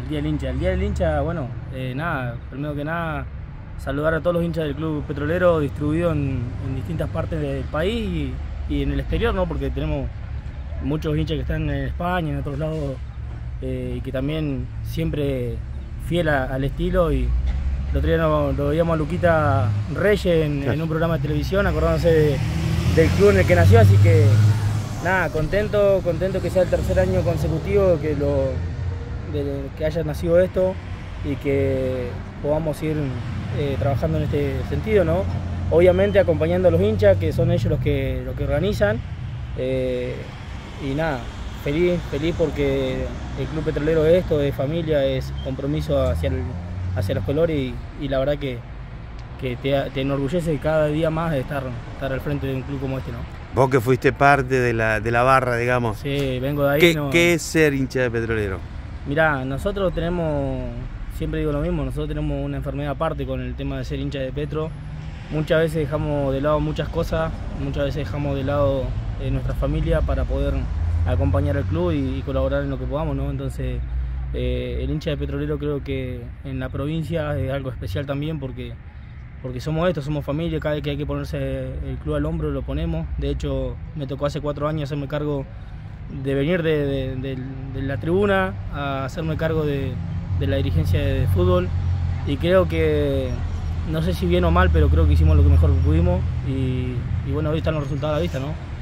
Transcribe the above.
El Día del Hincha. El Día del Hincha, bueno, nada, primero que nada, saludar a todos los hinchas del Club Petrolero distribuidos en distintas partes del país y en el exterior, ¿no? Porque tenemos muchos hinchas que están en España, en otros lados, y que también siempre fiel al estilo. Y el otro día lo veíamos a Luquita Reyes en un programa de televisión, acordándose del club en el que nació, así que nada, contento que sea el tercer año consecutivo que haya nacido esto y que podamos ir trabajando en este sentido, ¿no? Obviamente acompañando a los hinchas, que son ellos los que organizan, y nada, feliz porque el Club Petrolero es esto, es familia, es compromiso hacia los colores y la verdad que te enorgullece cada día más de estar al frente de un club como este, ¿no? Vos que fuiste parte de la barra, digamos. Sí, vengo de ahí. ¿Qué es ser hincha de Petrolero? Mirá, nosotros tenemos, siempre digo lo mismo, nosotros tenemos una enfermedad aparte con el tema de ser hincha de Petro. Muchas veces dejamos de lado muchas cosas, muchas veces dejamos de lado nuestra familia para poder acompañar al club y colaborar en lo que podamos, ¿no? Entonces, el hincha de Petrolero creo que en la provincia es algo especial también porque somos esto, somos familia, cada vez que hay que ponerse el club al hombro lo ponemos. De hecho, me tocó hace 4 años hacerme cargo de venir de la tribuna a hacerme cargo de la dirigencia de fútbol y creo que, no sé si bien o mal, pero creo que hicimos lo que mejor pudimos y bueno, hoy están los resultados a la vista, ¿no?